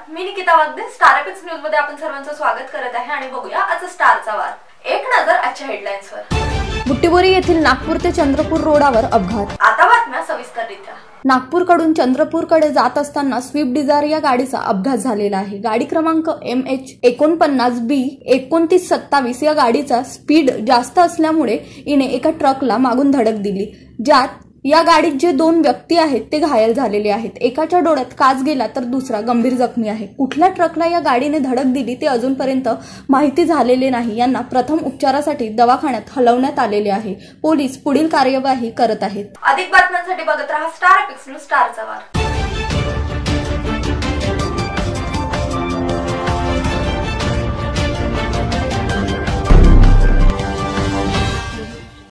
मी Nikita Wagde, star epics news मध्ये आपण सर्वांचं स्वागत करत आहे आणि बघूया आज स्टारचा वार। एक नजर आजच्या हेडलाईन्सवर। बुट्टीबोरी येथील नागपूर ते चंद्रपूर रोडावर अपघात। आता बातम्या सविस्तररित्या। नागपूरकडून चंद्रपूरकडे जात असताना स्विफ्ट डिझायर या गाडीचा अपघात झालेला आहे। गाडी क्रमांक MH49B 2927 या गाडीचा स्पीड जास्त असल्यामुळे इने एका ट्रकला मागून धडक दिली, ज्यात या गाडीत जे 2 व्यक्ती आहेत ते घायल झालेले आहेत। एकाच्या डोळ्यात काच गेला तर दुसरा गंभीर जखमी आहे। कुठल्या ट्रकला या गाडीने धडक दिली ते अजूनपर्यंत माहिती झालेले नाही। यांना प्रथम उपचारासाठी दवाखान्यात हलवण्यात आलेले आहे। पोलीस पुढील कार्यवाही करत आहेत। अधिक बातम्यांसाठी बघत रहा स्टार एपिक्स न्यूज, स्टारचा वार।